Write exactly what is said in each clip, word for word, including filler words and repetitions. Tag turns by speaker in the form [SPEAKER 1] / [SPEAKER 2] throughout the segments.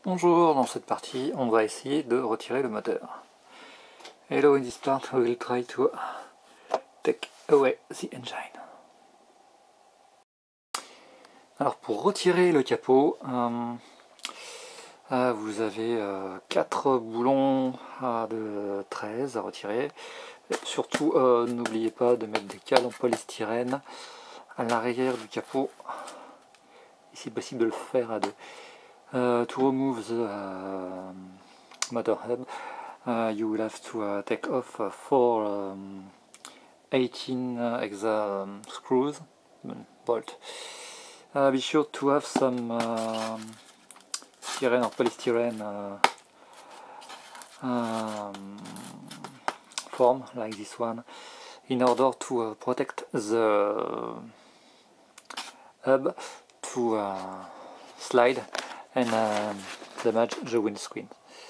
[SPEAKER 1] Bonjour, dans cette partie, on va essayer de retirer le moteur. Hello, in this part we will try to take away the engine. Alors pour retirer le capot, euh, euh, vous avez euh, quatre boulons euh, de treize à retirer. Et surtout, euh, n'oubliez pas de mettre des cales en polystyrène à l'arrière du capot. Et si possible de le faire à deux. Uh, to remove the uh, motor hub, uh, you will have to uh, take off uh, four um, eighteen uh, hexa um, screws, bolt. Uh, be sure to have some uh, styrene or polystyrene uh, um, form like this one, in order to uh, protect the hub to uh, slide and uh, damage the windscreen.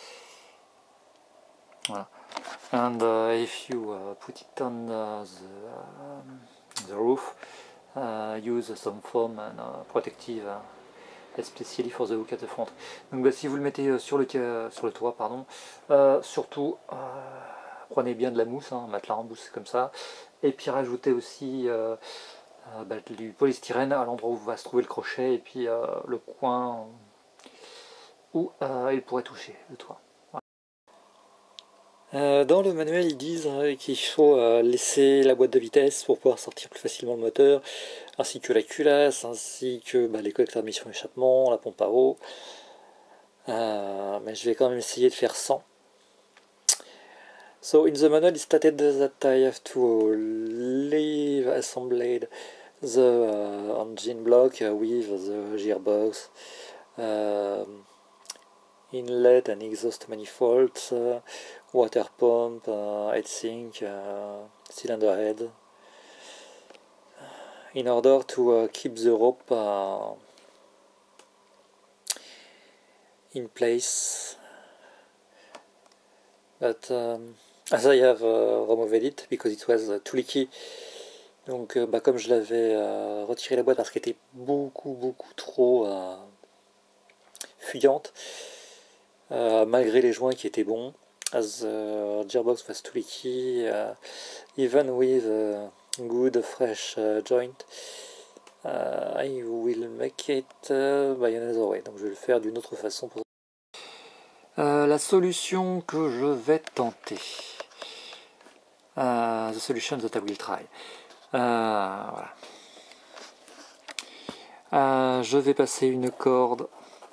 [SPEAKER 1] Voilà. And uh, if you uh, put it on uh, the, uh, the roof, uh, use some foam and uh, protective, uh, especially for the hook at the front. Donc bah, si vous le mettez sur le, sur le toit, pardon, euh, surtout euh, prenez bien de la mousse, hein, matelas en mousse comme ça, et puis rajoutez aussi euh, euh, bah, du polystyrène à l'endroit où va se trouver le crochet et puis euh, le coin où euh, il pourrait toucher le toit. Voilà. Euh, dans le manuel, ils disent hein, qu'il faut euh, laisser la boîte de vitesse pour pouvoir sortir plus facilement le moteur, ainsi que la culasse, ainsi que bah, les collecteurs de mission échappement, la pompe à eau. Euh, mais je vais quand même essayer de faire sans. So in the manual, it stated that I have to leave assembled the uh, engine block with the gearbox. Um, inlet and exhaust manifolds, uh, water pump, uh, heatsink, uh, cylinder head, in order to uh, keep the rope uh, in place. But um, as I have uh, removed it because it was uh, too leaky, donc euh, bah, comme je l'avais euh, retiré la boîte parce qu'elle était beaucoup beaucoup trop euh, fuyante, Uh, malgré les joints qui étaient bons, as the gearbox was too leaky, uh, even with a good fresh uh, joint, uh, I will make it uh, by another way. Donc je vais le faire d'une autre façon. Pour... Euh, la solution que je vais tenter, uh, the solution that I will try. Uh, voilà. Uh, je vais passer une corde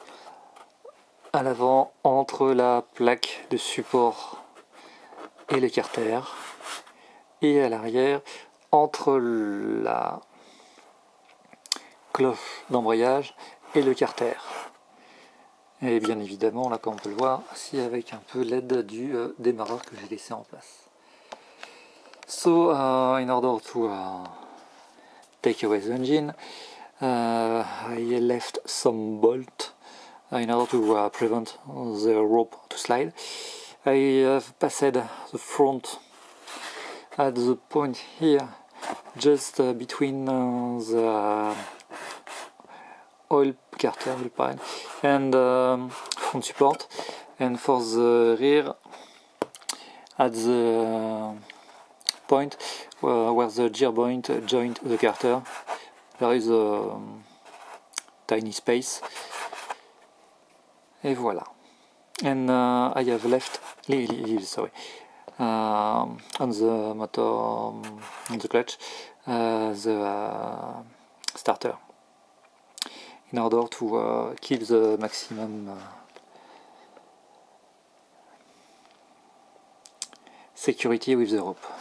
[SPEAKER 1] à l'avant entre la plaque de support et l'écarter, et à l'arrière entre la cloche d'embrayage et le carter. Et bien évidemment, là comme on peut le voir, aussi avec un peu l'aide du euh, démarreur que j'ai laissé en place. So, uh, in order to uh, take away the engine, uh, I left some bolt in order to uh, prevent the rope to slide. I have passed the front at the point here, just uh, between uh, the oil carter oil pile and um, front support, and for the rear at the point uh, where the gear point joined the carter, there is a um, tiny space. Et voilà. And uh, I have left, sorry, uh, on the motor, um, on the clutch, uh, the uh, starter, in order to uh, keep the maximum uh, security with the rope.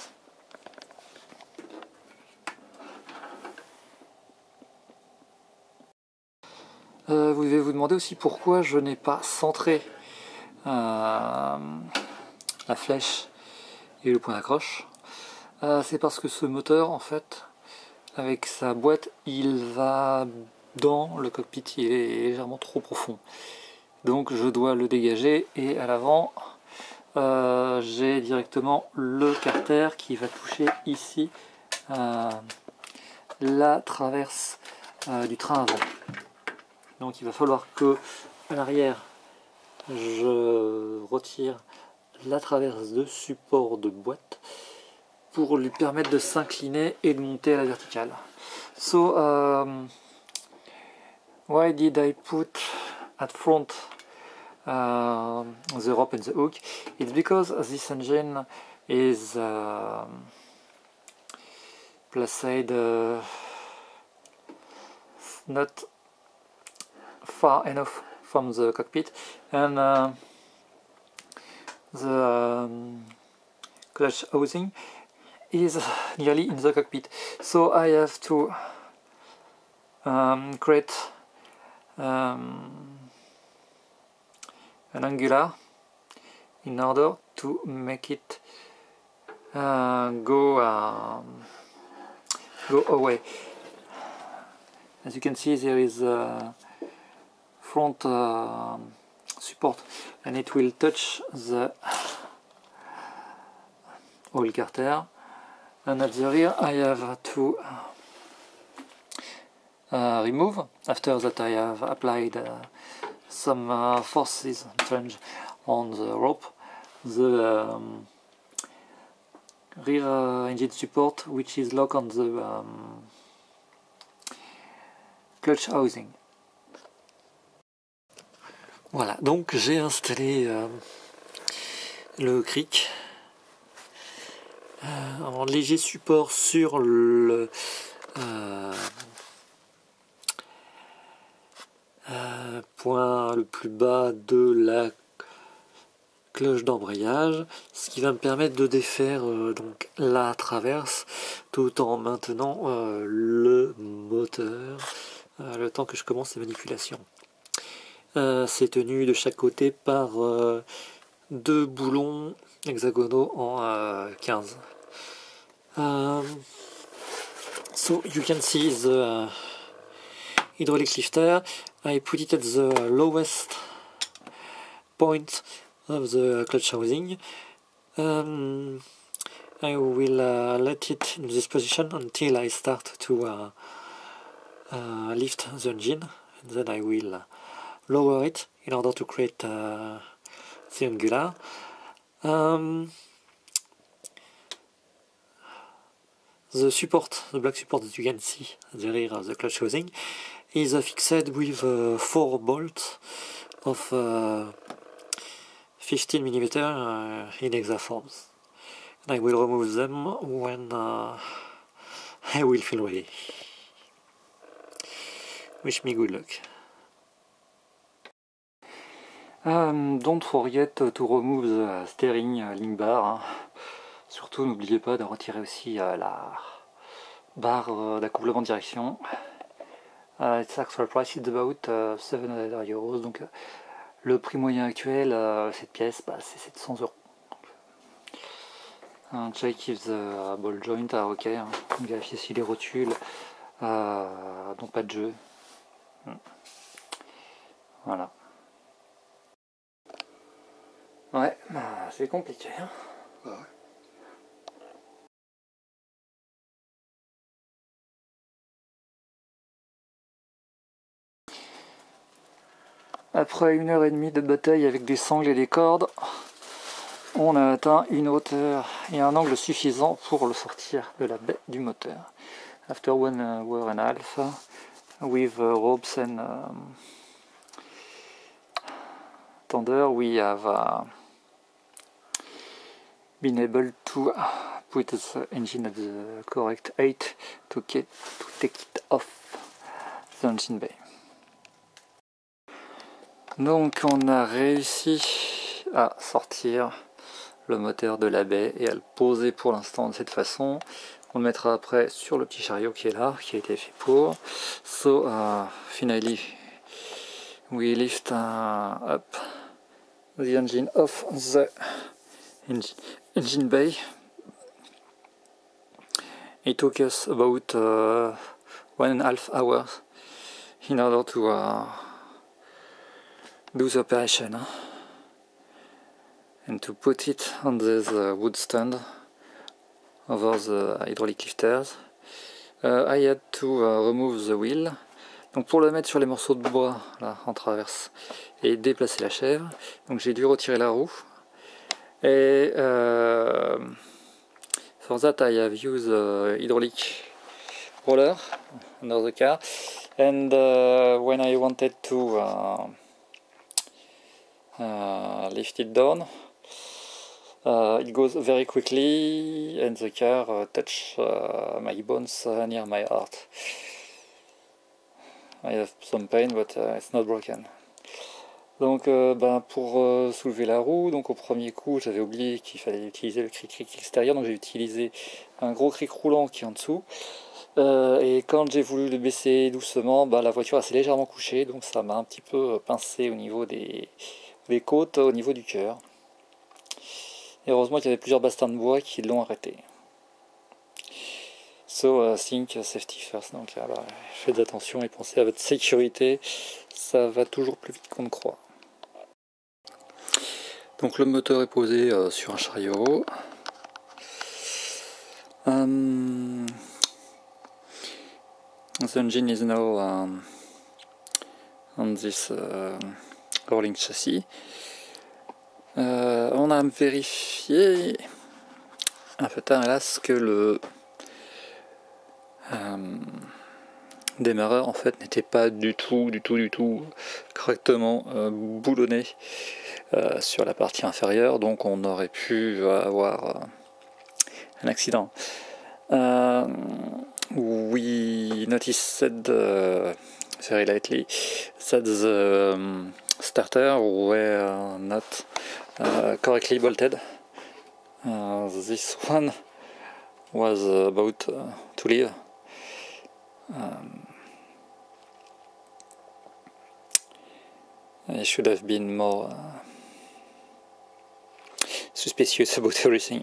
[SPEAKER 1] Euh, vous devez vous demander aussi pourquoi je n'ai pas centré euh, la flèche et le point d'accroche. Euh, c'est parce que ce moteur, en fait, avec sa boîte, il va dans le cockpit, il est légèrement trop profond. Donc je dois le dégager, et à l'avant, euh, j'ai directement le carter qui va toucher ici euh, la traverse euh, du train avant. Donc il va falloir que à l'arrière je retire la traverse de support de boîte pour lui permettre de s'incliner et de monter à la verticale. So, um, why did I put at front uh, the rope and the hook? It's because this engine is uh, placed uh, not far enough from the cockpit, and uh, the um, clutch housing is nearly in the cockpit, so I have to um, create um, an angular in order to make it uh, go um, go away. As you can see, there is a front uh, support, and it will touch the oil carter, and at the rear I have to uh, remove, after that I have applied uh, some uh, forces flange on the rope, the um, rear uh, engine support, which is locked on the um, clutch housing. Voilà, donc j'ai installé euh, le cric euh, en léger support sur le euh, euh, point le plus bas de la cloche d'embrayage, ce qui va me permettre de défaire euh, donc la traverse tout en maintenant euh, le moteur euh, le temps que je commence les manipulations. Euh, c'est tenu de chaque côté par euh, deux boulons hexagonaux en euh, quinze. Um, so you can see the uh, hydraulic lifter. I put it at the lowest point of the clutch housing. Um, I will uh, let it in this position until I start to uh, uh, lift the engine, and then I will uh, lower it in order to create uh, the angular. Um, the support, the black support that you can see at the rear of the clutch housing, is uh, fixed with uh, four bolts of uh, fifteen millimeter uh, in hexaforms. And I will remove them when uh, I will feel ready. Wish me good luck. Um, don't forget to remove the steering link bar. Surtout n'oubliez pas de retirer aussi uh, la barre uh, d'accouplement de direction. Uh, its actual price is about uh, seven hundred euros. Donc uh, le prix moyen actuel, uh, cette pièce, bah, c'est sept cents euros. Uh, check if the ball joints are ok. Hein. Vérifier si les rotules uh, n'ont pas de jeu. Hmm. Voilà. Ouais, bah, c'est compliqué. Hein. Ouais. Après une heure et demie de bataille avec des sangles et des cordes, on a atteint une hauteur et un angle suffisant pour le sortir de la baie du moteur. After one hour and a half, with uh, ropes and um, tender, we have uh, been able to put the engine at the correct height to, get, to take it off the engine bay. Donc on a réussi à sortir le moteur de la baie et à le poser pour l'instant de cette façon. On le mettra après sur le petit chariot qui est là, qui a été fait pour. So uh, finally we lift uh, up the engine off the engine, engine bay. It took us about uh, one and a half hours in order to uh, do the operation, huh? And to put it on this uh, wood stand over the hydraulic lifters. Uh, I had to uh, remove the wheel, Donc pour le mettre sur les morceaux de bois, là, en traverse, et déplacer la chèvre, donc j'ai dû retirer la roue. Et uh, for that I have used uh, hydraulic roller under the car. And uh, when I wanted to uh, uh, lift it down, uh, it goes very quickly and the car uh, touch uh, my bones uh, near my heart. I have some pain, but uh, it's not broken. Donc euh, ben, pour euh, soulever la roue, donc au premier coup j'avais oublié qu'il fallait utiliser le cric-cric extérieur, donc j'ai utilisé un gros cric roulant qui est en dessous. Euh, et quand j'ai voulu le baisser doucement, ben, la voiture s'est légèrement couchée, donc ça m'a un petit peu pincé au niveau des, des côtes, au niveau du cœur. Et heureusement qu'il y avait plusieurs bastins de bois qui l'ont arrêté. So, uh, think safety first. Donc, uh, bah, faites attention et pensez à votre sécurité. Ça va toujours plus vite qu'on ne croit. Donc, le moteur est posé euh, sur un chariot. Um, the engine is now um, on this uh, rolling chassis. Euh, on a vérifié un peu tard, hélas, que le Euh, démarreur en fait n'était pas du tout du tout du tout correctement euh, boulonné euh, sur la partie inférieure, donc on aurait pu avoir euh, un accident. Uh, we noticed uh, very lightly that the um, starter were not uh, correctly bolted. Uh, this one was about uh, to leave. Um, I should have been more uh, suspicious about everything.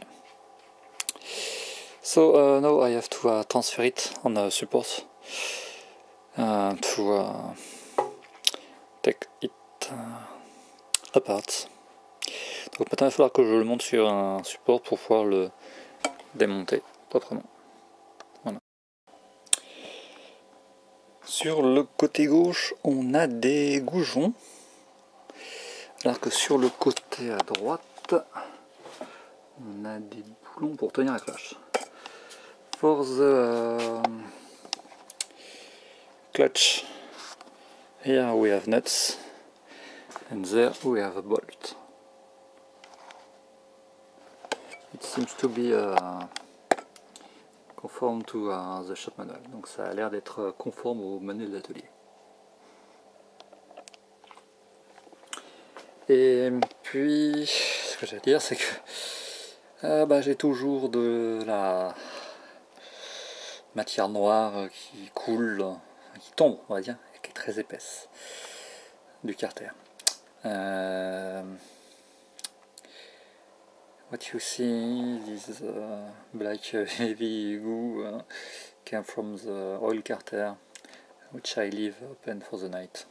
[SPEAKER 1] So uh, now I have to uh, transfer it on the support uh, to uh, take it uh, apart. Donc maintenant il va falloir que je le monte sur un support pour pouvoir le démonter proprement. Voilà. Sur le côté gauche, on a des goujons, alors que sur le côté à droite, on a des boulons pour tenir la cloche. For the uh, clutch, here we have nuts, and there we have a bolt. It seems to be uh, conforme to uh, the shop manual, donc ça a l'air d'être conforme au manuel d'atelier. Et puis, ce que j'allais dire, c'est que euh, bah, j'ai toujours de la matière noire qui coule, qui tombe, on va dire, et qui est très épaisse, du carter. Euh, What you see, this uh, black heavy goo uh, came from the oil carter, which I leave open for the night.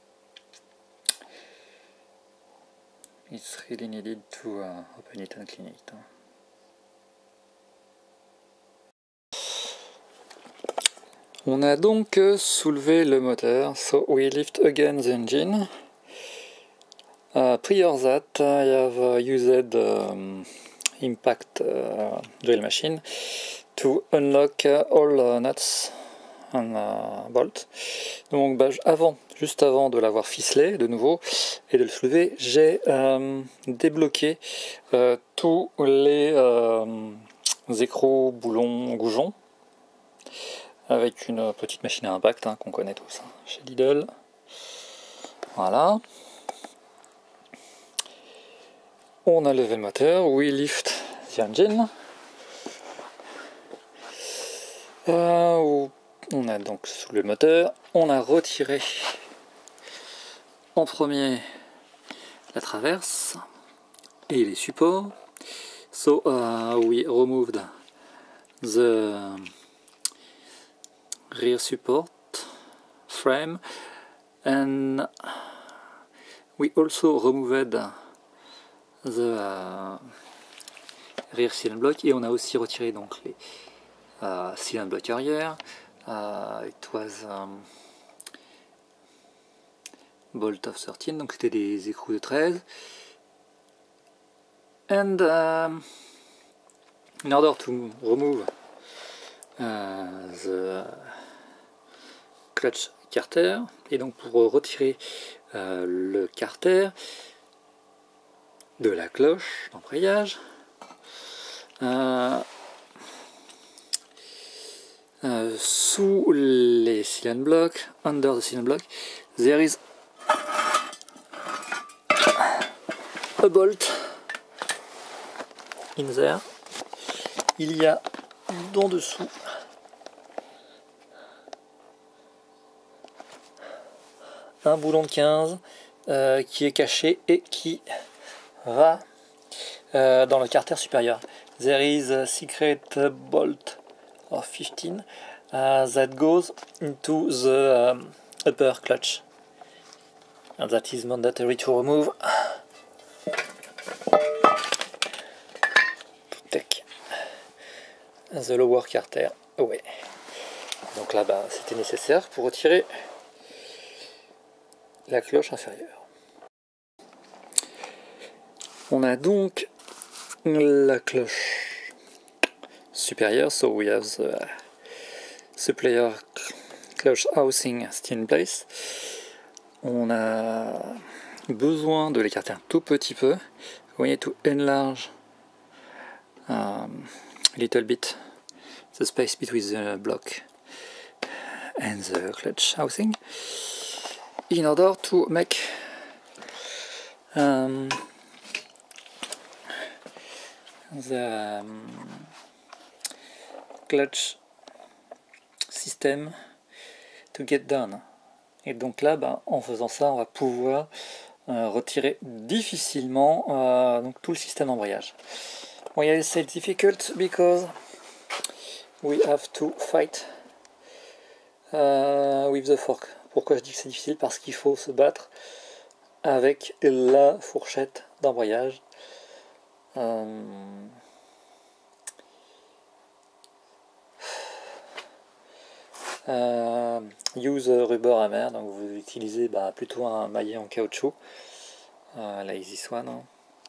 [SPEAKER 1] It's really needed to uh, open it and clean it. On a donc soulevé le moteur, so we lift again the engine. Uh, prior that, I have uh, used um, impact uh, drill machine to unlock uh, all uh, nuts and uh, bolts. Donc bah, avant, juste avant de l'avoir ficelé de nouveau et de le soulever, j'ai euh, débloqué euh, tous les euh, écrous, boulons, goujons avec une petite machine à impact hein, qu'on connaît tous hein, chez Lidl. Voilà. On a levé le moteur, we lift the engine. Euh, on a donc soulevé le moteur, on a retiré en premier la traverse et les supports. So uh, we removed the rear support frame and we also removed the uh, rear cylinder block et on a aussi retiré donc les uh, cylinder block arrière. Uh, it was um, bolt of thirteen, donc c'était des écrous de treize. And um, in order to remove uh, the clutch carter, et donc pour retirer uh, le carter de la cloche d'embrayage, uh, uh, sous les cylinder blocks, under the cylinder block, there is a bolt in there. Il y a dans dessous un boulon de quinze euh, qui est caché et qui va euh, dans le carter supérieur. There is a secret bolt of fifteen uh, that goes into the um, upper clutch, and that is mandatory to remove to take the lower carter away. Donc là, bah, c'était nécessaire pour retirer la cloche inférieure. On a donc la cloche supérieure, so we have the supplier cloche housing still in place. On a besoin de l'écarter un tout petit peu. We need to enlarge um, a little bit the space between the block and the clutch housing in order to make um, the um, clutch system to get done. Et donc là, bah, en faisant ça, on va pouvoir euh, retirer difficilement euh, donc tout le système d'embrayage. Why I say difficult? Because we have to fight uh, with the fork. Pourquoi je dis que c'est difficile? Parce qu'il faut se battre avec la fourchette d'embrayage. Um, uh, use rubber hammer, donc vous utilisez bah, plutôt un maillet en caoutchouc, uh, la Easy Swan,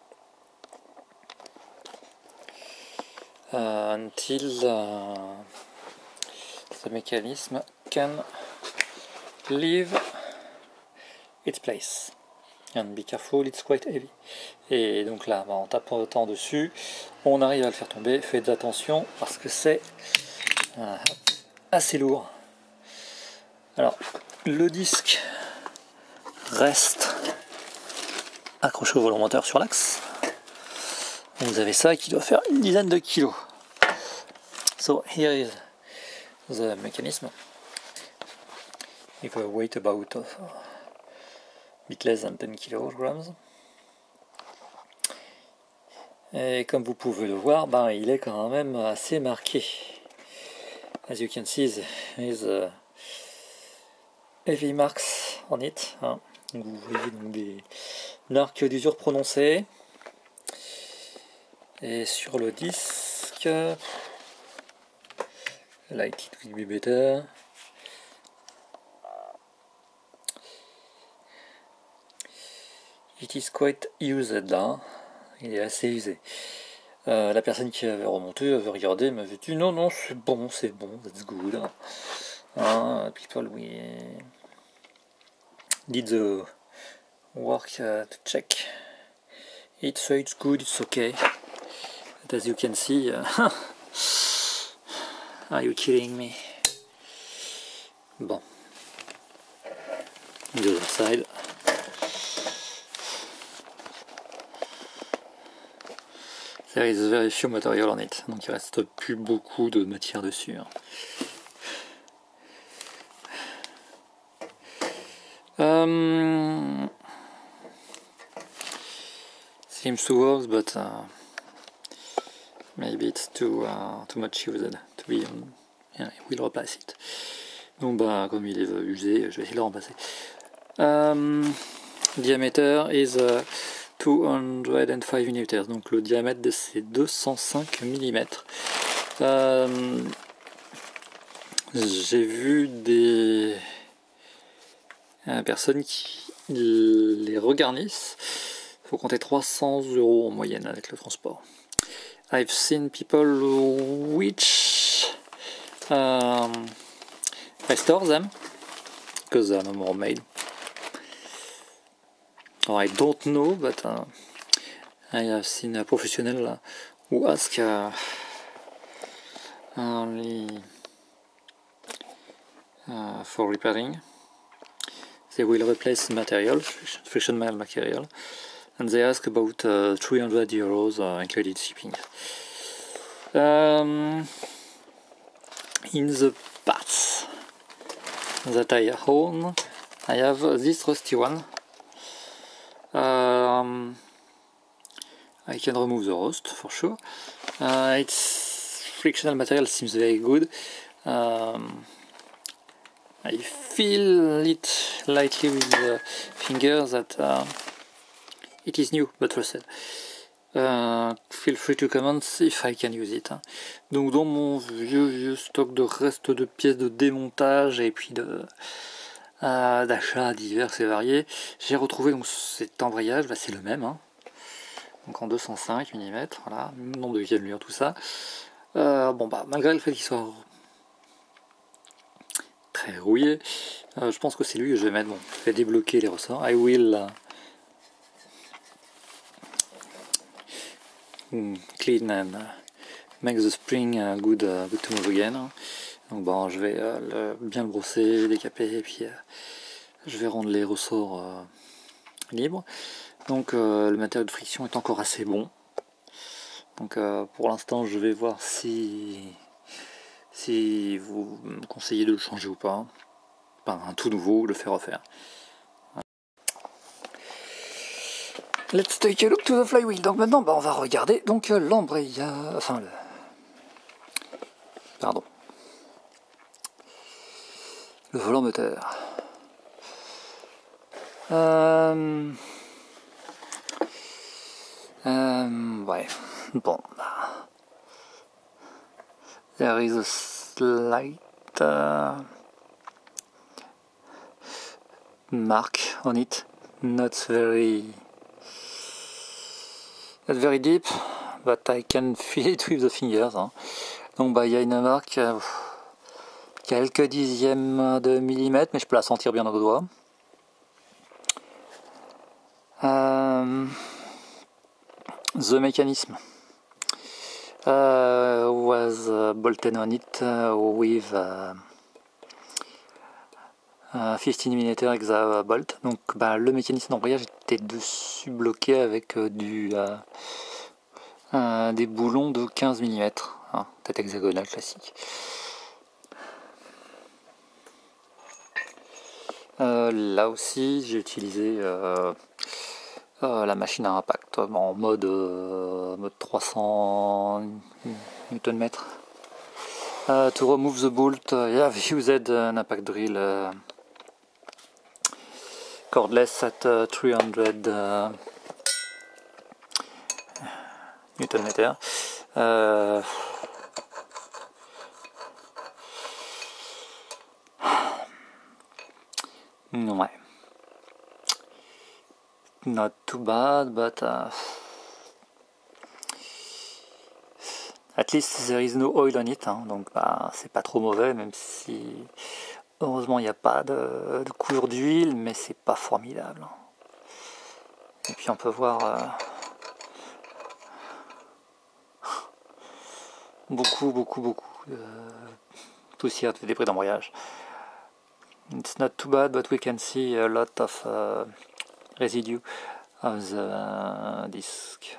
[SPEAKER 1] uh, until uh, the mechanism can leave its place. And be careful, it's quite heavy. Et donc là, bah, en tapant dessus, on arrive à le faire tomber. Faites attention parce que c'est euh, assez lourd. Alors, le disque reste accroché au volant moteur sur l'axe. Vous avez ça qui doit faire une dizaine de kilos. So here is the mechanism. If I weight about of uh, bit less than ten kilograms. Et comme vous pouvez le voir, ben, il est quand même assez marqué. As you can see, there is a heavy marks on it. Hein. Donc vous voyez donc des marques d'usure prononcées. Et sur le disque, light it will be better. It is quite used là, il est assez usé. Euh, la personne qui avait remonté avait regardé, m'avait dit non, non, c'est bon, c'est bon, that's good. Hein, people, we did the work uh, to check it, so it's good, it's okay. But as you can see, uh, are you kidding me? Bon, the other side. There is very few material on it, donc il reste plus beaucoup de matière dessus. Um, seems to work, but uh, maybe it's too uh, too much used to be. Um, yeah, we'll replace it. Donc bah comme il est usé, je vais essayer de le remplacer. Um, diameter is uh, two hundred five millimeters, donc le diamètre de c'est deux cent cinq millimètres. Euh, j'ai vu des euh, personnes qui ils les regarnissent. Il faut compter trois cents euros en moyenne avec le transport. I've seen people which um, restore them because they're no more made. Or I don't know, but uh, I have seen a professional who ask uh, only uh, for repairing. They will replace the material, friction mail material, and they ask about uh, three hundred euros uh, included shipping. Um, in the parts that I own, I have this rusty one. Um, I can remove the rust for sure. Uh, its frictional material seems very good. Um, I feel it lightly with the finger that uh, it is new but rusted. Uh, feel free to comment if I can use it. Donc dans mon vieux vieux stock de restes de pièces de démontage et puis de euh, d'achats divers et variés, j'ai retrouvé donc cet embrayage. Bah, c'est le même, hein. Donc en deux cent cinq millimètres, voilà, nombre de cannelures, tout ça. Euh, bon bah malgré le fait qu'il soit très rouillé, euh, je pense que c'est lui que je vais mettre. Bon, je vais débloquer les ressorts. I will uh, clean and uh, make the spring uh, good, uh, good to move again. Donc bon, je vais euh, le, bien le brosser, décaper, et puis euh, je vais rendre les ressorts euh, libres. Donc euh, le matériau de friction est encore assez bon. Donc euh, pour l'instant, je vais voir si si vous me conseillez de le changer ou pas, par un tout nouveau, le faire refaire. Let's take a look to the flywheel. Donc maintenant, bah, on va regarder donc l'embrayage, enfin le, pardon, le volant moteur. Euh, euh, ouais, bon. There is a slight uh, mark on it, not very, not very deep, but I can feel it with the fingers. Hein. Donc bah il y a une marque, euh, quelques dixièmes de millimètre, mais je peux la sentir bien dans le doigt. Euh, the mechanism uh, was uh, bolted on it uh, with uh, uh, fifteen millimeter hexa bolt. Donc bah, le mécanisme d'embrayage était dessus bloqué avec euh, du, euh, euh, des boulons de quinze millimètres, hein, tête hexagonale classique. Euh, là aussi j'ai utilisé euh, euh, la machine à impact en mode, euh, mode trois cents newton mètres. Uh, to remove the bolt, uh, yeah, I've used an impact drill uh, cordless at uh, three hundred uh, newton meter. Uh, ouais. Not too bad, but uh, at least there is no oil on it, hein, donc bah, c'est pas trop mauvais, même si heureusement il n'y a pas de, de couleur d'huile, mais c'est pas formidable. Et puis on peut voir euh, beaucoup, beaucoup, beaucoup de poussière, de débris d'embrayage. It's not too bad, but we can see a lot of uh, residue of the disc.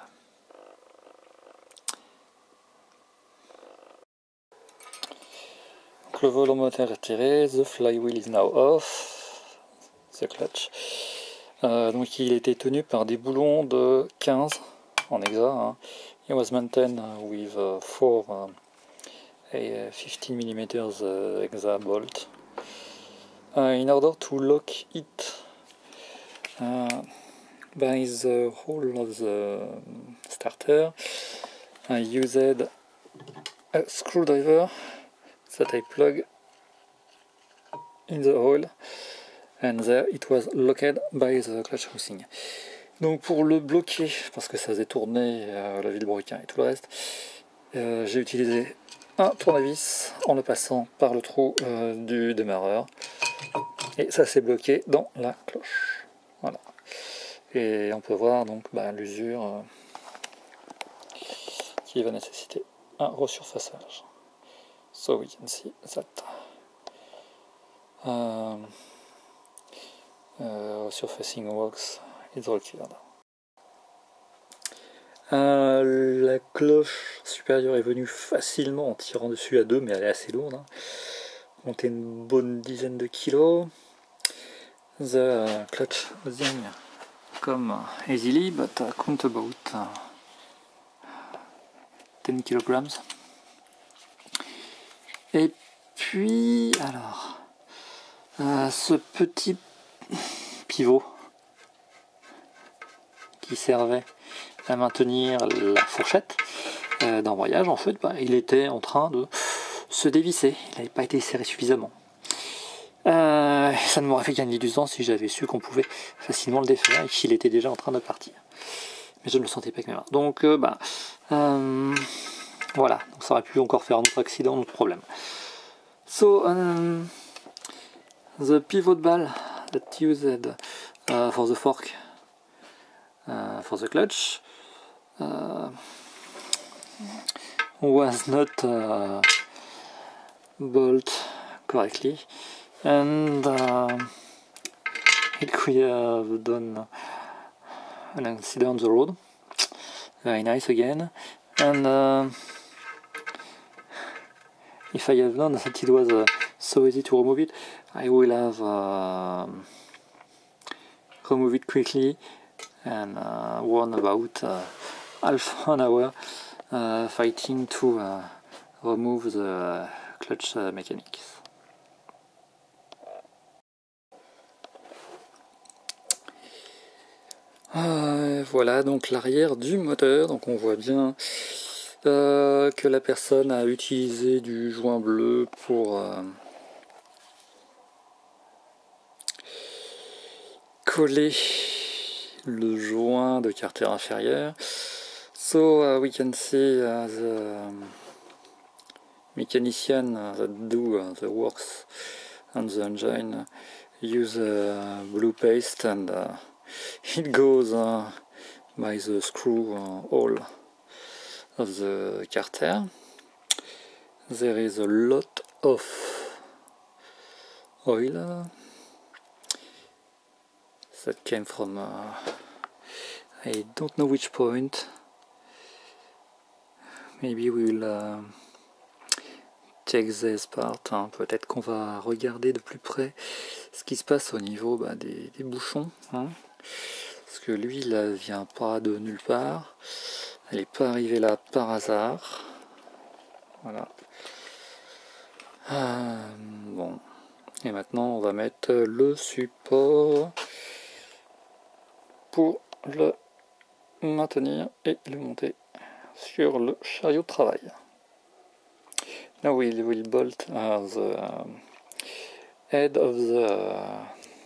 [SPEAKER 1] Le volant moteur est tiré, the flywheel is now off, the clutch. Euh, donc il était tenu par des boulons de quinze en hexa. Hein. It was maintained with uh, four uh, a fifteen millimeter uh, hexa bolt. Uh, in order to lock it uh, by the hole of the starter, I used a screwdriver that I plug in the hole and there it was locked by the clutch housing. Donc pour le bloquer, parce que ça faisait tourner euh, la vilebrequin et tout le reste, euh, j'ai utilisé un tournevis en le passant par le trou euh, du démarreur, et ça s'est bloqué dans la cloche. Voilà. Et on peut voir donc bah, l'usure euh, qui va nécessiter un resurfaçage. So we can see that uh, uh, resurfacing works is required. Euh, la cloche supérieure est venue facilement en tirant dessus à deux, mais elle est assez lourde. Hein. Comptez une bonne dizaine de kilos. The clutch housing come easily, but uh, count about uh, ten kilograms. Et puis, alors, euh, ce petit pivot qui servait à maintenir la fourchette euh, d'embrayage, en fait, bah, il était en train de se dévisser. Il n'avait pas été serré suffisamment. Euh, ça ne m'aurait fait gagner du temps si j'avais su qu'on pouvait facilement le défaire et qu'il était déjà en train de partir. Mais je ne le sentais pas avec mes mains. Donc, euh, bah, euh, voilà. Donc, ça aurait pu encore faire un autre accident, un autre problème. So, um, the pivot ball that used uh, for the fork, uh, for the clutch, uh, was not uh, bolt correctly, and uh, it could have done an accident on the road. Very nice again, and uh, if I have known that it was uh, so easy to remove it, I will have uh, removed it quickly and uh, won about uh, half an hour uh, fighting to uh, remove the clutch uh, mechanics. Euh, voilà donc l'arrière du moteur. Donc on voit bien euh, que la personne a utilisé du joint bleu pour euh, coller le joint de carter inférieur. So uh, we can see uh, the mechanician uh, that do uh, the works on the engine use uh, blue paste, and uh, it goes uh, by the screw uh, hole of the carter. There is a lot of oil that came from uh, I don't know which point. Maybe we will uh, check this part. Hein. Peut-être qu'on va regarder de plus près ce qui se passe au niveau bah, des, des bouchons. Hein. Parce que lui, il ne vient pas de nulle part. Elle n'est pas arrivée là par hasard. Voilà. Euh, bon. Et maintenant, on va mettre le support pour le maintenir et le monter sur le chariot de travail. Now we will bolt uh, the um, head of the uh,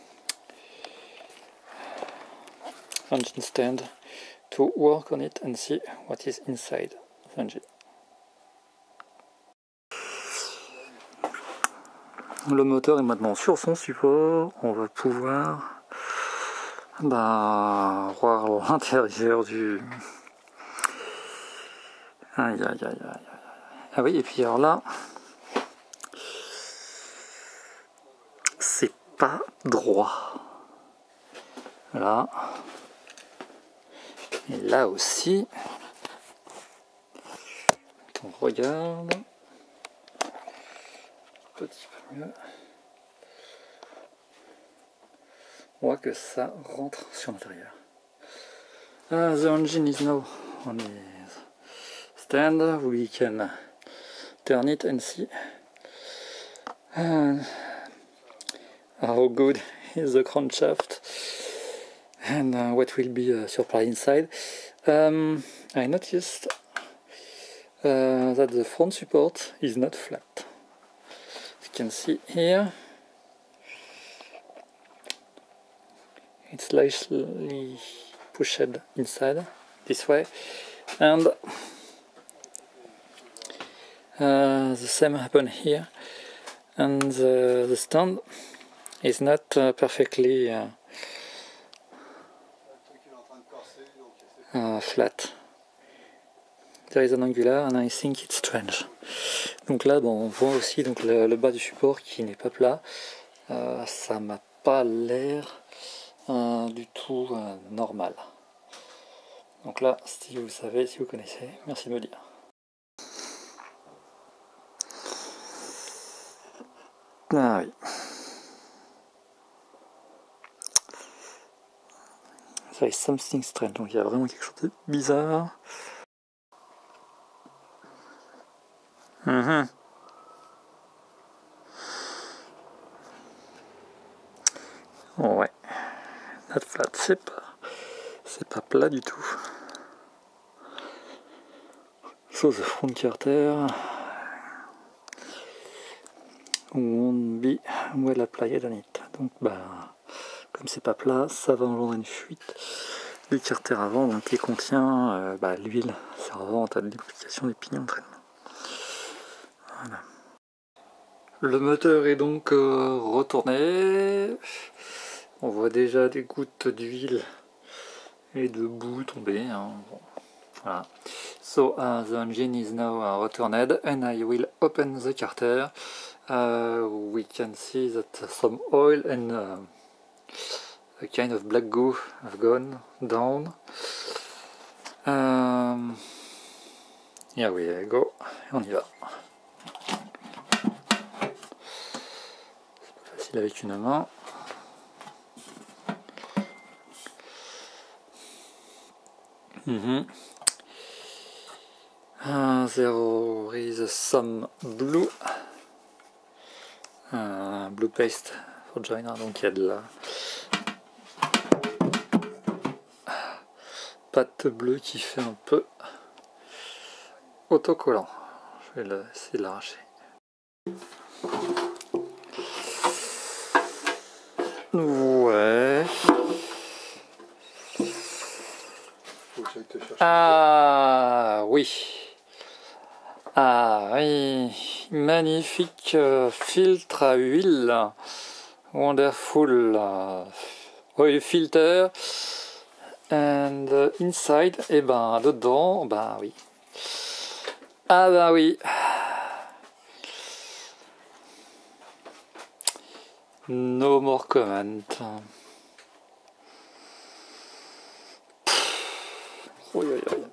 [SPEAKER 1] engine stand to work on it and see what is inside the engine. Le moteur est maintenant sur son support. On va pouvoir bah, voir l'intérieur du... Aïe aïe aïe aïe aïe. Ah oui, et puis alors là, c'est pas droit. Là. Et là aussi. On regarde. Un petit peu mieux. On voit que ça rentre sur l'intérieur. Uh, the engine is now on the stand. We can turn it and see uh, how good is the crankshaft and uh, what will be uh, supplied inside. Um, I noticed uh, that the front support is not flat. You can see here it's slightly pushed inside this way, and uh, the same happened here, and the, the stand is not uh, perfectly uh, uh, flat. There is an angular and I think it's strange. Donc là, bon, on voit aussi donc, le, le bas du support qui n'est pas plat. Euh, ça m'a pas l'air euh, du tout euh, normal. Donc là, si vous savez, si vous connaissez, merci de me dire. Ah oui. There is something strange. Donc il y a vraiment quelque chose de bizarre. Mm-hmm. Ouais. Not flat, c'est pas, c'est pas plat du tout. So the front carter won't be well applied on it. Donc bah, comme c'est pas plat, ça va engendrer une fuite du carter avant, donc qui contient euh, bah, l'huile servant à la lubrification des pignons de traînement. Voilà. Le moteur est donc euh, retourné. On voit déjà des gouttes d'huile et de boue tomber. Hein. Bon. Voilà. So uh, the engine is now uh, returned and I will open the carter. Uh, we can see that some oil and uh, a kind of black goo have gone down. Um, here we go. On y va. C'est pas facile avec une main. Mm-hmm. Uh, there is some blue uh, blue paste for joiner, donc il y a de la pâte bleue qui fait un peu autocollant. Je vais essayer de l'arracher. Ouais. Ah oui. Ah oui. Magnifique euh, filtre à huile. Wonderful uh, oil filter. And uh, inside, et eh ben dedans, ben oui. Ah ben oui. No more comment. Oui, oui, oui.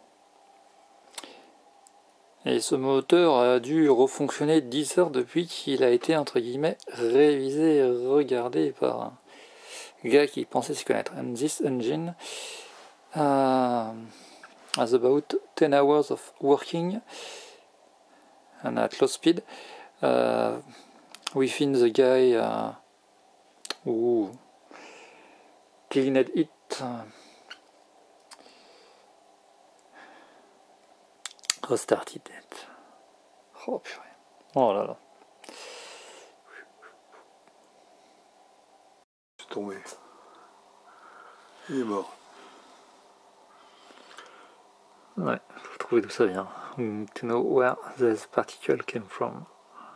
[SPEAKER 1] Et ce moteur a dû refonctionner dix heures depuis qu'il a été entre guillemets révisé et regardé par un gars qui pensait s'y connaître. And this engine uh, has about ten hours of working and at low speed. Uh, within the guy uh, who cleaned it. Uh, restarted it. Oh purée. Oh là là.
[SPEAKER 2] C'est tombé. Il est mort.
[SPEAKER 1] Ouais, faut trouver d'où ça vient. To know where this particle came from.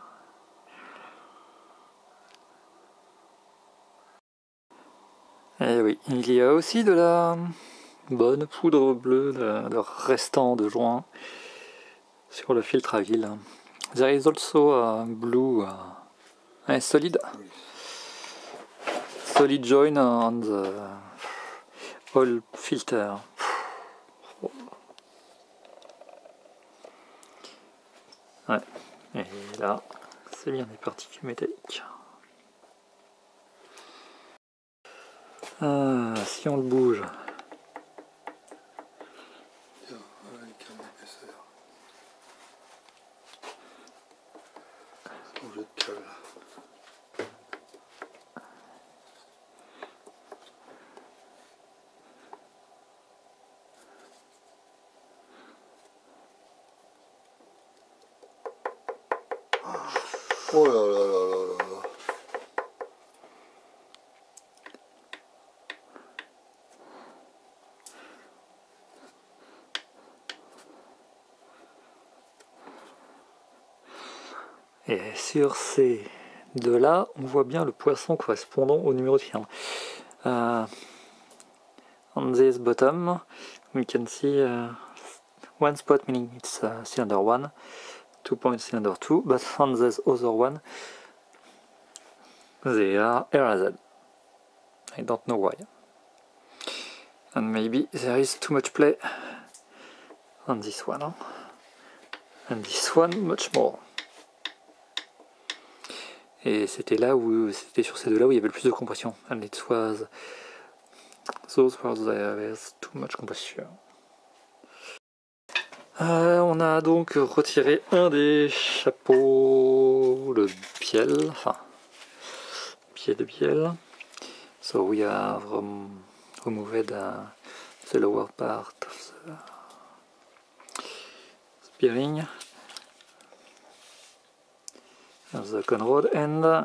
[SPEAKER 1] Et oui, il y a aussi de la bonne poudre bleue, de, de restant de joint sur le filtre à huile. There is also a blue, uh, a solid, solid join on the oil filter. Ouais, et là, c'est bien des particules métalliques. Ah, si on le bouge.
[SPEAKER 2] Tiens, avec un épaisseur. Changer de câble. Oh là là là là là là.
[SPEAKER 1] Et sur ces deux-là, on voit bien le poisson correspondant au numéro de firme. Uh, on this bottom, we can see uh, one spot meaning it's uh, cylinder one, two point cylinder two, but on this other one, they are R Z. I don't know why. And maybe there is too much play on this one, huh? And this one much more. Et c'était là où c'était sur ces deux-là où il y avait le plus de compression. And it was those where there was too much compression. Euh, on a donc retiré un des chapeaux, le bielle, enfin pied de bielle. So we have um, removed uh, the lower part of the bearing of the conrod, and uh,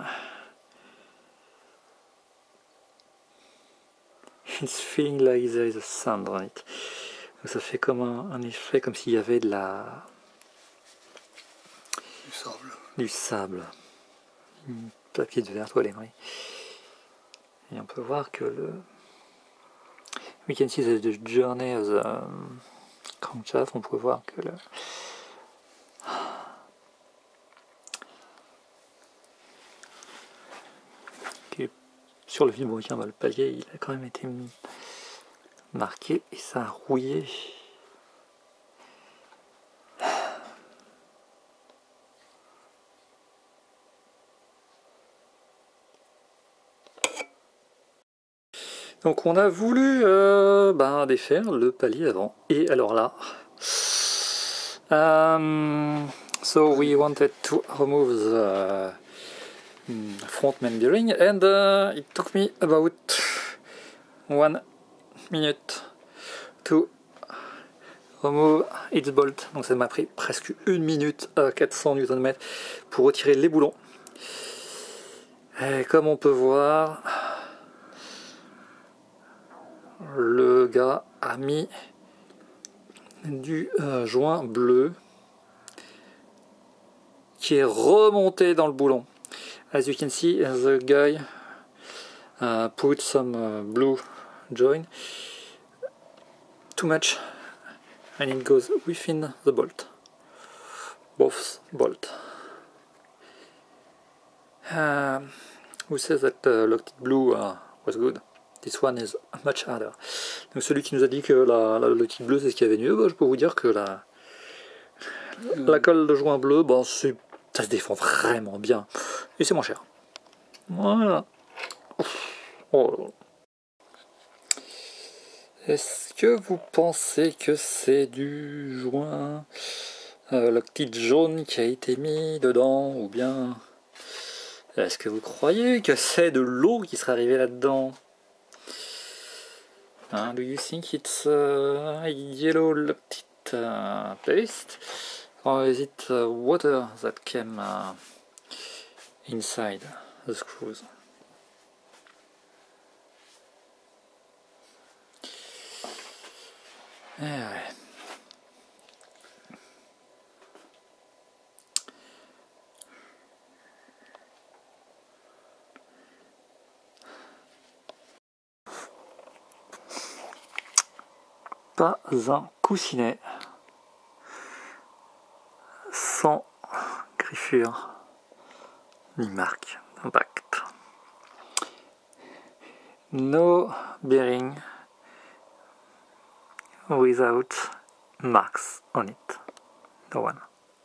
[SPEAKER 1] it's feeling like there is a sand on it. Donc ça fait comme un, un effet comme s'il y avait de la
[SPEAKER 2] Du sable.
[SPEAKER 1] Du sable. Papier de verre toilé, oui. Et on peut voir que le we can see the journey of the um, crankshaft. On peut voir que le que sur le vibroquin, bah, le palier il a quand même été marqué et ça a rouillé. Donc on a voulu euh, ben, défaire le palier avant. Et alors là, um, so we wanted to remove the front main bearing, and uh, it took me about one minute to remove its bolt. Donc ça m'a pris presque une minute à quatre cents newton mètres pour retirer les boulons. Et comme on peut voir, le gars a mis du euh, joint bleu qui est remonté dans le boulon. As you can see, the guy uh, put some uh, blue joint, too much, and it goes within the bolt, both bolt. Uh, who says that uh, locked blue uh, was good? This one is much harder. Donc celui qui nous a dit que la, la locked bleu c'est ce qu'il y avait de mieux, bah, je peux vous dire que la, la colle de joint bleu, bah, ça se défend vraiment bien et c'est moins cher. Voilà. Oh. Est-ce que vous pensez que c'est du joint euh, locked jaune qui a été mis dedans, ou bien est-ce que vous croyez que c'est de l'eau qui serait arrivée là-dedans? Hein, do you think it's uh, yellow locked uh, paste, or is it uh, water that came uh, inside the screws? Eh ouais. Pas un coussinet sans griffure ni marque d'impact. No bearing without marks on it. No one.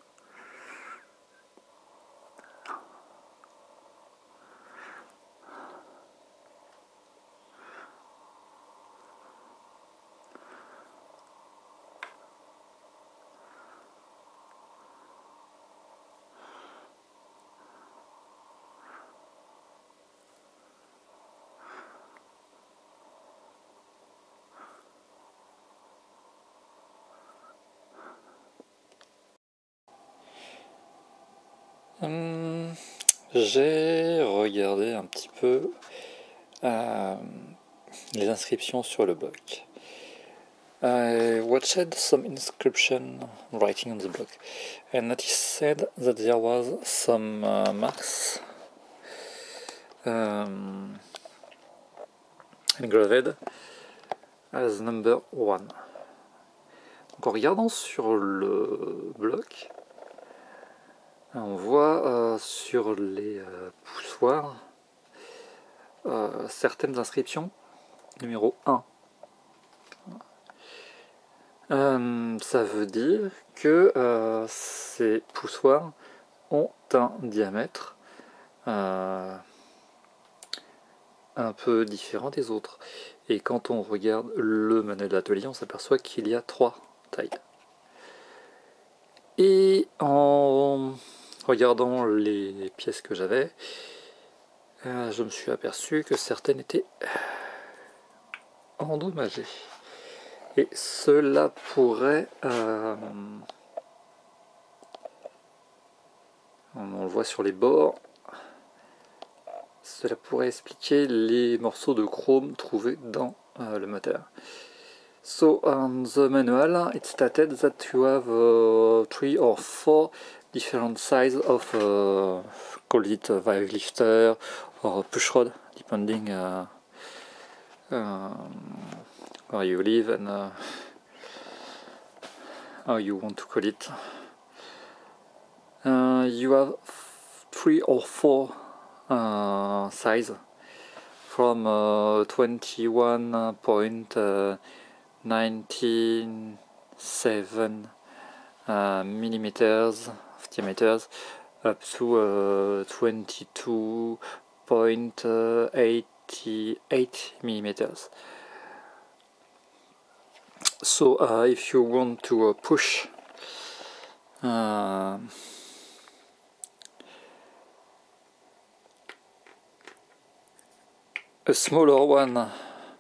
[SPEAKER 1] Hum, j'ai regardé un petit peu euh, les inscriptions sur le bloc. I watched some inscription writing on the block, and it said that there was some uh, marks um, engraved as number one. Donc en regardant sur le bloc, on voit euh, sur les euh, poussoirs euh, certaines inscriptions. Numéro un. Euh, ça veut dire que euh, ces poussoirs ont un diamètre euh, un peu différent des autres. Et quand on regarde le manuel d'atelier, on s'aperçoit qu'il y a trois tailles. Et en regardant les pièces que j'avais, euh, je me suis aperçu que certaines étaient endommagées. Et cela pourrait, euh, on le voit sur les bords, cela pourrait expliquer les morceaux de chrome trouvés dans euh, le moteur. So on the manual it stated that you have uh, three or four different sizes of, uh, call it a valve lifter or a push rod, depending uh, uh, where you live and uh, how you want to call it. Uh, you have three or four uh, size from uh, twenty-one point nine seven uh, millimeters of diameters up to uh, twenty-two point eight eight millimeters. So uh, if you want to uh, push uh, a smaller one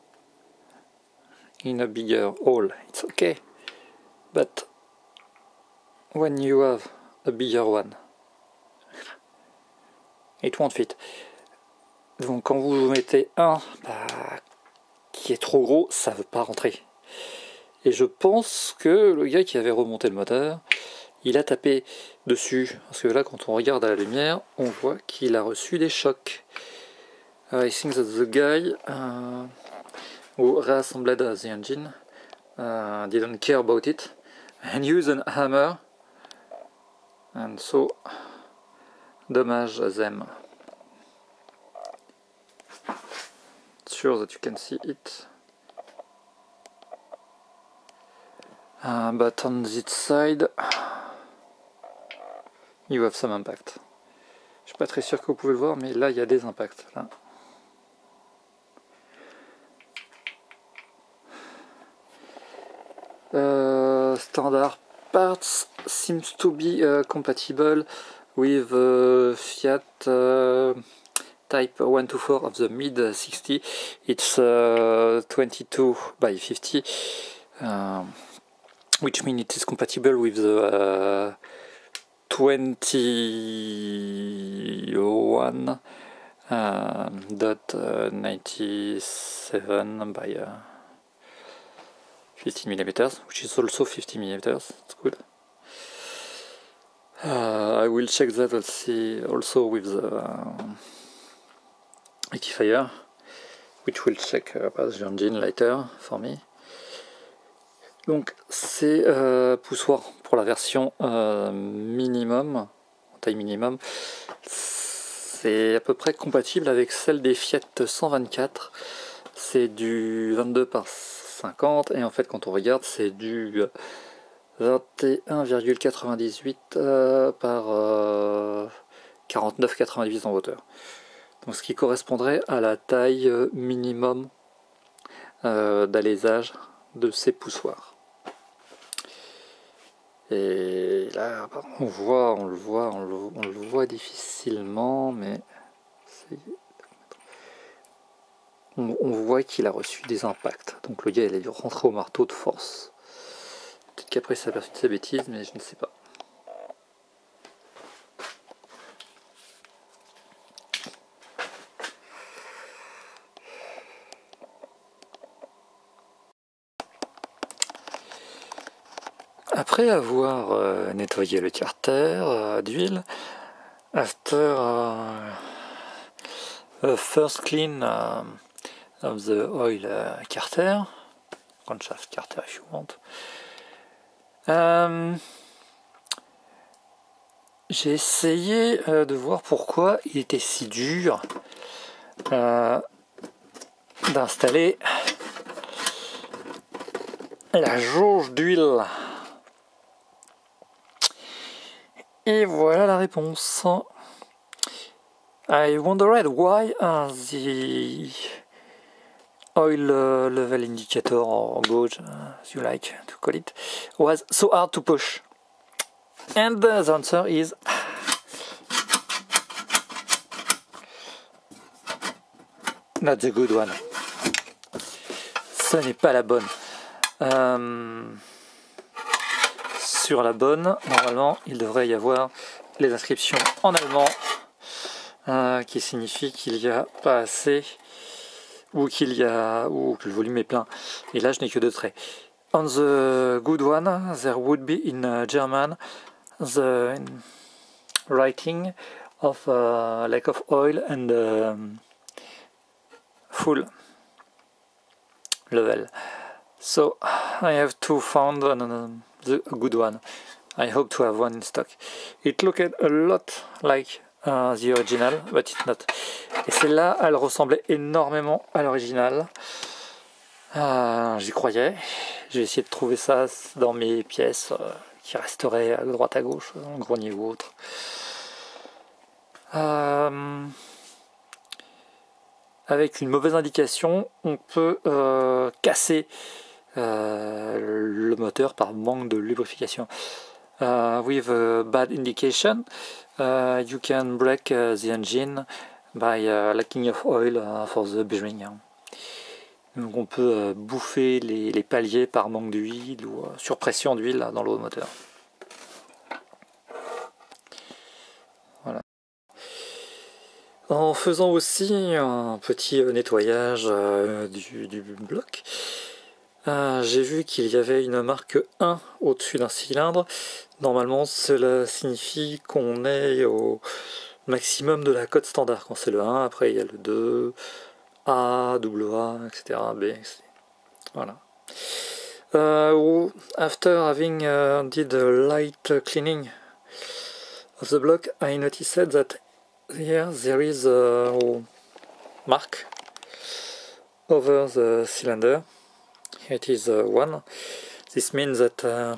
[SPEAKER 1] in a bigger hole, it's okay, but when you have a bigger one, it won't fit. Donc quand vous mettez un bah, qui est trop gros, ça ne veut pas rentrer. Et je pense que le gars qui avait remonté le moteur, il a tapé dessus, parce que là quand on regarde à la lumière, on voit qu'il a reçu des chocs. I think that the guy uh, who reassembled the engine uh, didn't care about it and used a hammer, and so damage them. Sure that you can see it, uh, but on this side you have some impact. Je suis pas très sûr que vous pouvez le voir, mais là il y a des impacts. Là. Uh, standard parts seems to be uh, compatible with uh, Fiat uh, Type one twenty-four of the mid sixty. It's uh, twenty-two by fifty, um, which means it is compatible with the uh, twenty-one um, dot ninety-seven by uh, fifteen millimeters, which is also fifty millimeters. That's good. Uh, I will check that. Let's see also with the uh, rectifier, which will check uh, the engine later for me. Donc ces euh, poussoirs pour la version euh, minimum, taille minimum, c'est à peu près compatible avec celle des Fiat cent vingt-quatre. C'est du vingt-deux par cinquante et en fait quand on regarde c'est du vingt et un virgule quatre-vingt-dix-huit euh, par euh, quarante-neuf virgule quatre-vingt-dix en hauteur. Donc ce qui correspondrait à la taille minimum euh, d'alésage de ces poussoirs. Et là on voit, on le voit, on le, on le voit difficilement, mais on, on voit qu'il a reçu des impacts. Donc le gars il a dû rentrer au marteau de force. Peut-être qu'après il s'est aperçu de sa bêtise, mais je ne sais pas. après avoir euh, nettoyé le carter euh, d'huile, after uh, a first clean uh, of the oil uh, carter, crankshaft carter if you want, um, j'ai essayé euh, de voir pourquoi il était si dur euh, d'installer la jauge d'huile. Et voilà la réponse. I wondered why uh, the oil uh, level indicator, or gauge, uh, as you like to call it, was so hard to push. And the answer is not the good one. Ce n'est pas la bonne. Euh, sur la bonne, normalement, il devrait y avoir les inscriptions en allemand, euh, qui signifie qu'il n'y a pas assez, ou qu'il y a, ou que le volume est plein. Et là, je n'ai que deux traits. On the good one, there would be in uh, German the writing of uh, lack of oil and um, full level. So I have to find uh, the good one. I hope to have one in stock. It looked a lot like uh, the original, but it's not. Et celle-là, elle ressemblait énormément à l'original. Euh, J'y croyais. J'ai essayé de trouver ça dans mes pièces euh, qui resteraient à droite à gauche, dans le grenier ou autre. Euh, avec une mauvaise indication, on peut euh, casser euh, le moteur par manque de lubrification. Uh, with a bad indication, uh, you can break uh, the engine by uh, lacking of oil uh, for the bearing. Donc on peut euh, bouffer les, les paliers par manque d'huile ou euh, surpression d'huile dans le moteur. Voilà. En faisant aussi un petit nettoyage euh, du, du bloc, euh, j'ai vu qu'il y avait une marque un au-dessus d'un cylindre. Normalement, cela signifie qu'on est au maximum de la cote standard. Quand c'est le un, après il y a le deux, A, double A, et cetera, B, et cetera. Voilà. Uh, after having uh, did a light cleaning of the block, I noticed that here there is a mark over the cylinder. It is uh, one. This means that uh,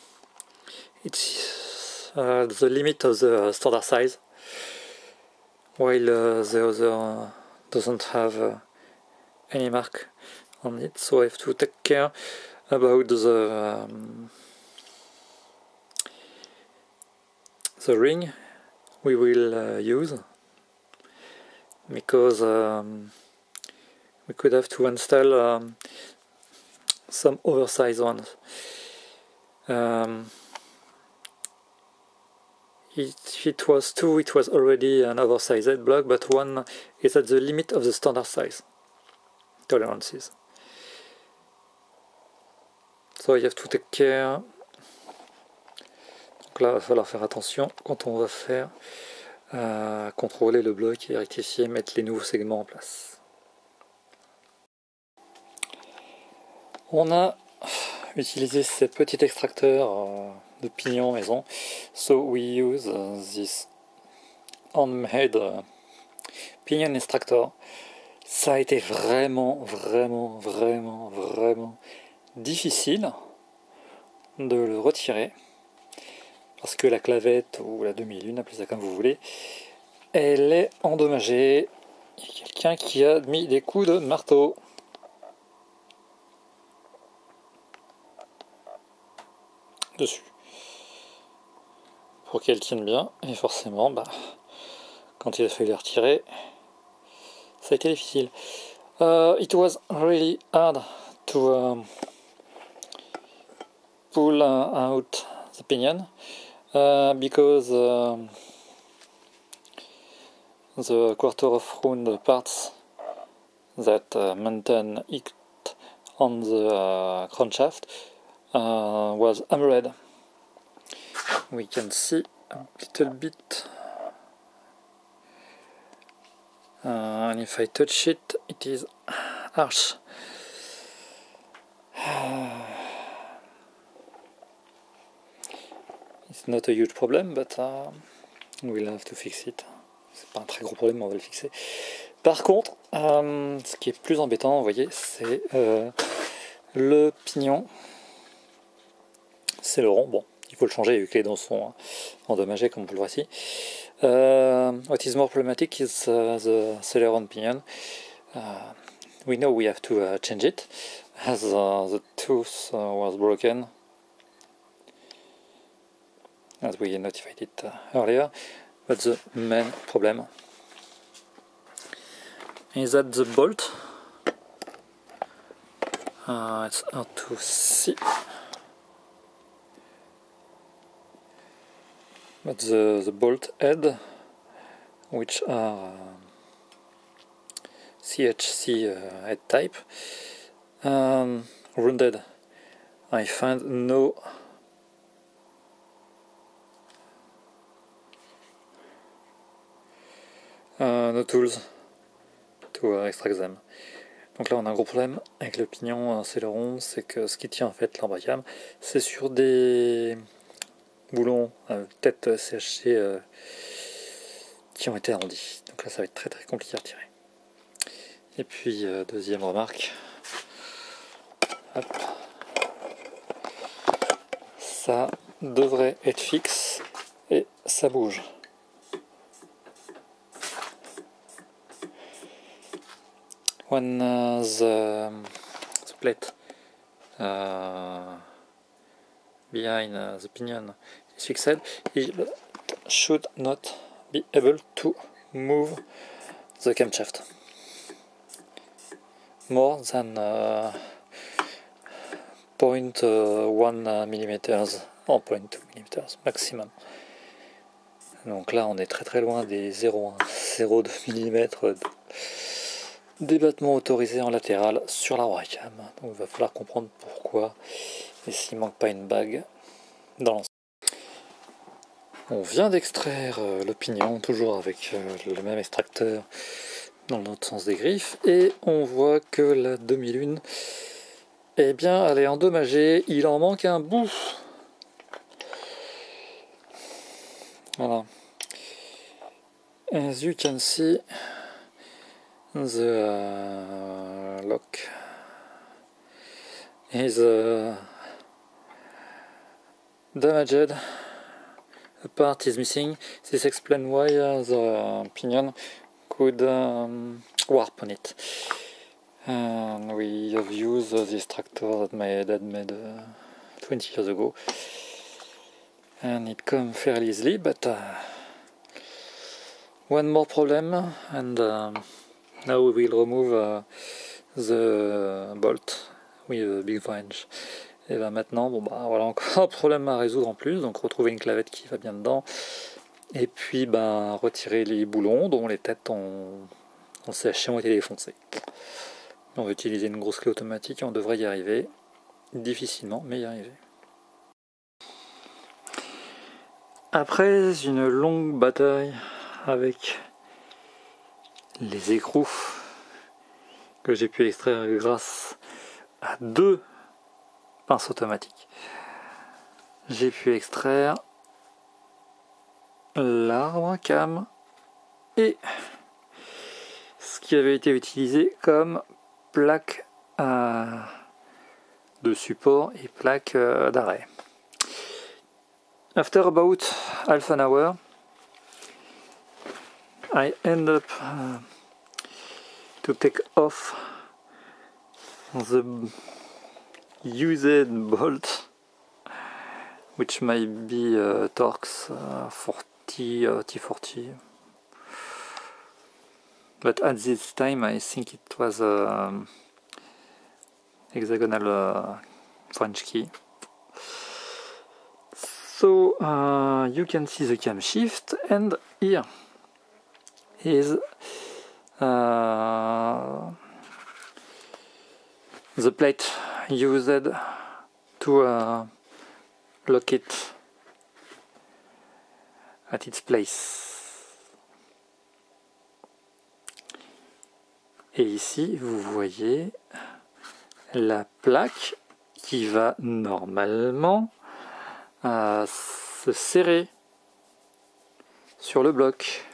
[SPEAKER 1] it's uh, the limit of the standard size, while uh, the other uh, doesn't have uh, any mark on it. So I have to take care about the um, the ring we will uh, use, because um, we could have to install um, some oversized ones. Um, if it was two, it was already an oversized block, but one is at the limit of the standard size tolerances. So you have to take care. Donc là, il va falloir faire attention quand on va faire euh, contrôler le bloc et rectifier, mettre les nouveaux segments en place. On a utilisé ce petit extracteur euh, de pignon maison. So we use uh, this handmade uh, pinion extractor. Ça a été vraiment, vraiment, vraiment, vraiment difficile de le retirer, parce que la clavette ou la demi-lune, appelez ça comme vous voulez, elle est endommagée. Il y a quelqu'un qui a mis des coups de marteau. Dessus pour qu'elle tienne bien, et forcément bah, quand il a fallu les retirer, ça a été difficile. Uh, it was really hard to um, pull uh, out the pinion uh, because um, the quarter of round parts that uh, maintain it on the uh, crankshaft Uh, was hammered we can see a little bit, uh, and if I touch it, it is harsh. It's not a huge problem, but uh, we'll have to fix it. C'est pas un très gros problème, mais on va le fixer. Par contre, euh, ce qui est plus embêtant, vous voyez, c'est euh, le pignon. C'est le rond. Bon, il faut le changer vu que les dents sont endommagées, comme vous le voyez ici. Uh, what is more problematic is uh, the celeron pinion. Uh, we know we have to uh, change it as uh, the tooth uh, was broken, as we notified it uh, earlier. But the main problem is that the bolt, uh, it's hard to see, but the, the bolt head, which are uh, C H C uh, head type, um, rounded. I find no uh, no tools to uh, extract them. Donc là on a un gros problème avec le pignon céleron, c'est que ce qui tient en fait l'arbre à cam, c'est sur des boulons euh, tête C H C euh, qui ont été arrondis. Donc là ça va être très très compliqué à retirer. Et puis euh, deuxième remarque, hop, ça devrait être fixe et ça bouge. When uh, the, the plate uh, behind uh, the pinion is fixed, it should not be able to move the camshaft more than uh, zero point one millimeters or zero point two millimeters maximum. Donc là on est très très loin des zéro virgule un, zéro virgule deux millimètres de débattement autorisé en latéral sur l'arbre à cam. Donc il va falloir comprendre pourquoi et s'il manque pas une bague dans l'ensemble. On vient d'extraire le pignon, toujours avec le même extracteur dans l'autre sens des griffes, et on voit que la demi-lune, eh bien, elle est endommagée, il en manque un bout. Voilà. As you can see, the uh, lock is uh, damaged. A part is missing. This explains why uh, the pinion could um, warp on it. And we have used uh, this tractor that my dad made uh, twenty years ago, and it comes fairly easily. But uh, one more problem, and um, now we will remove uh, the bolt with a big wrench. Et ben maintenant, bon bah voilà encore un problème à résoudre en plus, donc retrouver une clavette qui va bien dedans, et puis ben retirer les boulons dont les têtes ont, ont séché, ont été défoncées. On va utiliser une grosse clé automatique et on devrait y arriver, difficilement, mais y arriver. Après une longue bataille avec les écrous que j'ai pu extraire grâce à deux pinces automatiques, j'ai pu extraire l'arbre à cam et ce qui avait été utilisé comme plaque euh, de support et plaque euh, d'arrêt. After about half an hour, I end up uh, to take off the used bolt, which might be uh, Torx uh, forty, uh, T forty, but at this time I think it was a um, hexagonal uh, French key. So uh, you can see the camshaft, and here is uh, the plate used to uh, lock it at its place. Et ici, vous voyez la plaque qui va normalement euh, se serrer sur le bloc.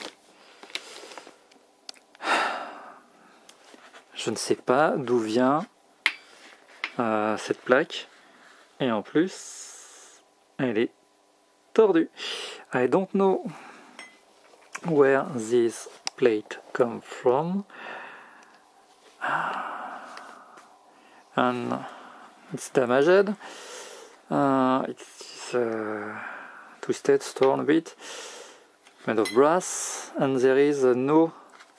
[SPEAKER 1] Je ne sais pas d'où vient euh, cette plaque, et en plus elle est tordue. I don't know where this plate come from, and it's damaged. Uh, it's uh, twisted, torn a bit, made of brass, and there is uh, no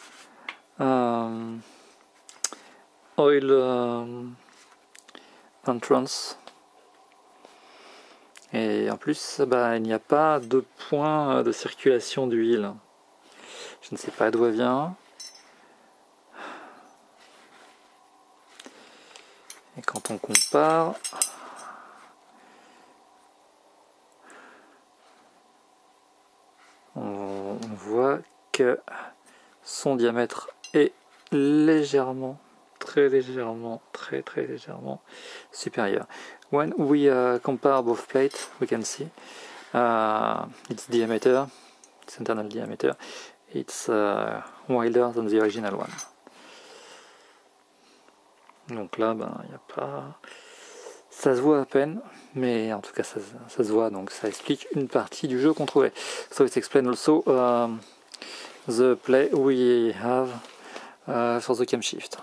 [SPEAKER 1] um, oil um, entrance. Et en plus, bah, il n'y a pas de point de circulation d'huile. Je ne sais pas d'où elle vient. Et quand on compare, on, on voit que son diamètre est légèrement, très légèrement, très très légèrement supérieur. When we uh, compare both plates, we can see uh, its diameter, its internal diameter, it's uh, wider than the original one. Donc là, ben, il n'y a pas... Ça se voit à peine, mais en tout cas ça, ça se voit, donc ça explique une partie du jeu qu'on trouvait. So it explains also um, the play we have uh, for the camshift.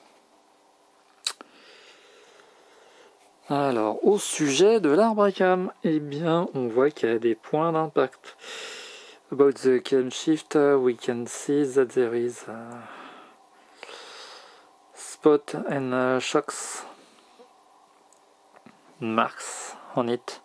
[SPEAKER 1] Alors, au sujet de l'arbre à cam, eh bien, on voit qu'il y a des points d'impact. About the camshift, uh, we can see that there is a spot and uh, shocks marks on it.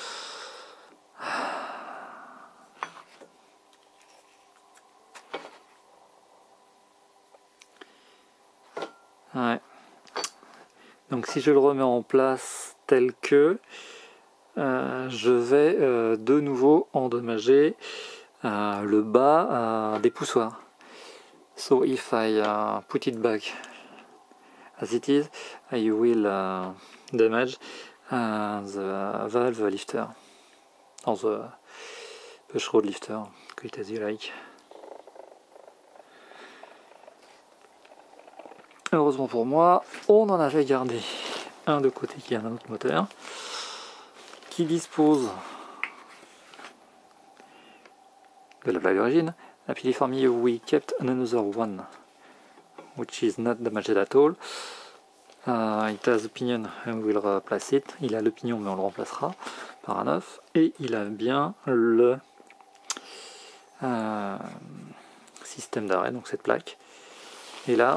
[SPEAKER 1] Ouais. Donc si je le remets en place tel que, euh, je vais euh, de nouveau endommager euh, le bas euh, des poussoirs. So if I uh, put it back as it is, I will uh, damage uh, the valve lifter, or the push rod lifter, call it as you like. Heureusement pour moi, on en avait gardé un de côté qui a un autre moteur, qui dispose de la plaque d'origine. Luckily for me, we kept another one, which is not damaged at all. Uh, it has a pinion and we'll replace it. Il a le pignon mais on le remplacera par un neuf. Et il a bien le euh, système d'arrêt, donc cette plaque. Et là,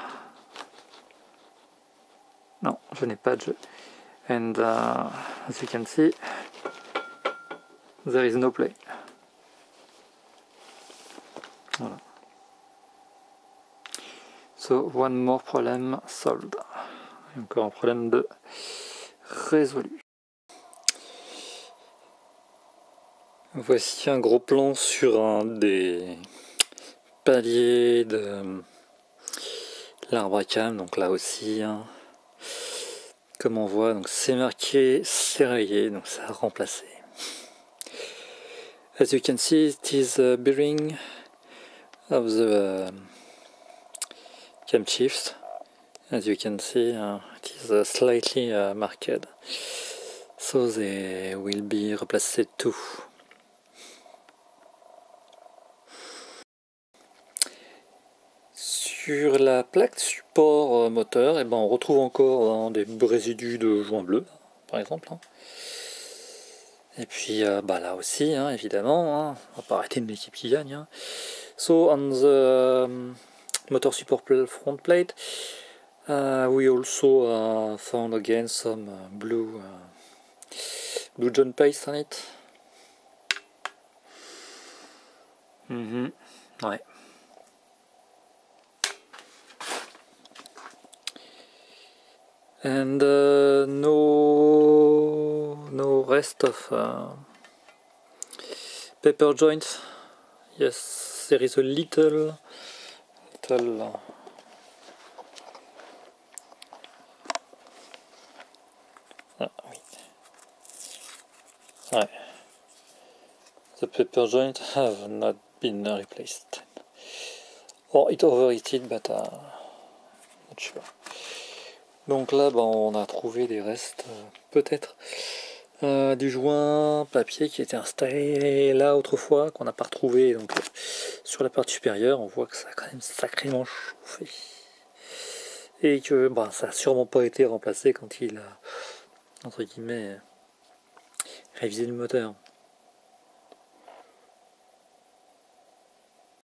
[SPEAKER 1] non, je n'ai pas de jeu. And uh, as you can see, there is no play. Voilà. So, one more problem solved. Encore un problème de résolu. Voici un gros plan sur un des paliers de l'arbre à cam. Donc là aussi, hein, comme on voit, donc c'est marqué serrayé, donc ça a remplacé. As you can see, it is a bearing of the uh, camshift. As you can see, uh, it is uh, slightly uh, marked, so they will be replaced too. Sur la plaque support moteur, eh ben, on retrouve encore hein, des résidus de joint bleu, par exemple. Hein. Et puis euh, bah, là aussi, hein, évidemment, hein, on va pas arrêter de l'équipe qui gagne. Hein. So on the um, motor support front plate, uh, we also uh, found again some uh, blue, uh, blue John paste on it. Mm-hmm. Ouais. And uh, no no rest of uh, paper joint. Yes, there is a little, little ah, oui. Ouais. The paper joint have not been replaced. Or it overheated, but uh, not sure. Donc là, ben, on a trouvé des restes, euh, peut-être, euh, du joint papier qui était installé là autrefois, qu'on n'a pas retrouvé. Donc euh, sur la partie supérieure, on voit que ça a quand même sacrément chauffé. Et que ben, ça n'a sûrement pas été remplacé quand il a, entre guillemets, révisé le moteur.